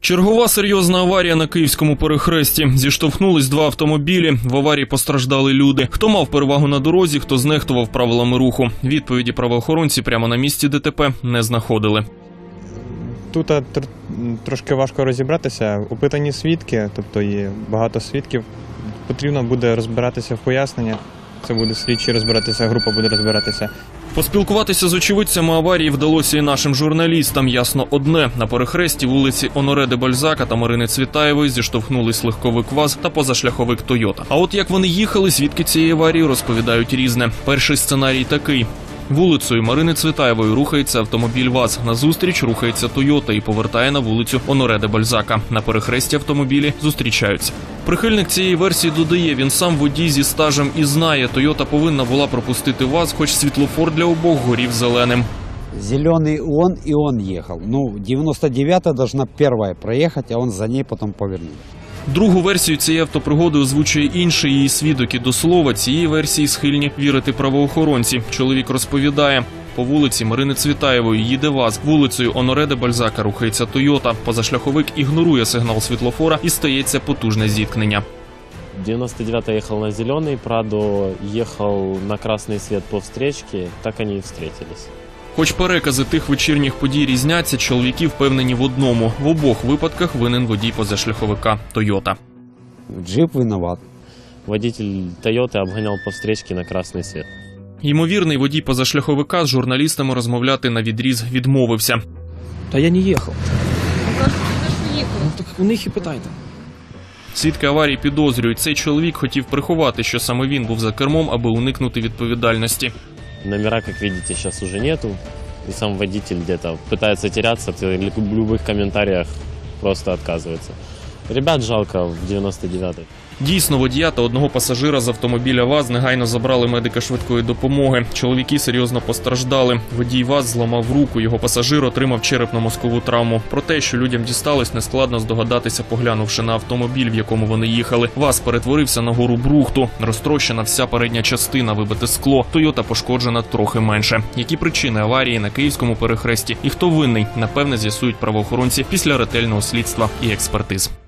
Чергова серйозна аварія на Київському перехресті. Зіштовхнулись два автомобілі. В аварії постраждали люди. Хто мав перевагу на дорозі, хто знехтував правилами руху. Відповіді правоохоронці прямо на місці ДТП не знаходили. Тут трошки важко розібратися. Опитані свідки, тобто є багато свідків. Потрібно буде розбиратися в пояснення. Це буде слідчі розбиратися, група буде розбиратися. Поспілкуватися з очевидцями аварії вдалося і нашим журналістам. Ясно одне – на перехресті вулиці Оноре де Бальзака та Марини Цвітаєвої зіштовхнулись легковик ВАЗ та позашляховик Тойота. А от як вони їхали, свідки цієї аварії розповідають різне. Перший сценарій такий. Вулицею Марини Цвітаєвої рухається автомобіль ВАЗ. Назустріч рухається Тойота і повертає на вулицю Оноре де Бальзака. На перехресті автомобілі зустрічаються. Прихильник цієї версії додає, він сам водій зі стажем і знає, Тойота повинна була пропустити ВАЗ, хоч світлофор для обох горів зеленим. Зеленый он ехал. Ну, 99-я должна первая проехать, а он за ней потом повернул. Другу версію цієї автопригоди озвучує інший її свідок, і до слова, цієї версії схильні вірити правоохоронці. Чоловік розповідає, по вулиці Марини Цвітаєвої їде ВАЗ, вулицею Оноре де Бальзака рухається Тойота, позашляховик ігнорує сигнал світлофора і стається потужне зіткнення. 99-й ехал на зеленый, Прадо ехал на красный свет по встречке, так они и встретились. Хоч перекази тих вечірніх подій різняться, чоловіки впевнені в одному. В обох випадках винен водій позашляховика Тойота. Джип виноват. Водитель Тойоты обгонял по встречке на красный свет. Ймовірний водій позашляховика з журналістами розмовляти на відріз відмовився. Та я не їхав. Ну, кажуть, ти ж їхав. Ну так у них і питайте. Свідки аварії підозрюють, цей чоловік хотів приховати, що саме він був за кермом, аби уникнути відповідальності. Номера, как видите, сейчас уже нету. И сам водитель где-то пытается теряться, или в любых комментариях просто отказывается. Ребят жалко в 99-й. Дійсно, водія та одного пасажира з автомобіля ВАЗ негайно забрали медика швидкої допомоги. Чоловіки серйозно постраждали. Водій ВАЗ зламав руку, його пасажир отримав черепно-мозкову травму. Про те, що людям дісталось, нескладно здогадатися, поглянувши на автомобіль, в якому вони їхали. ВАЗ перетворився на гору брухту. Розтрощена вся передня частина, вибите скло. Тойота пошкоджена трохи менше. Які причини аварії на Київському перехресті і хто винний, напевне, з'ясують правоохоронці після ретельного слідства і експертиз.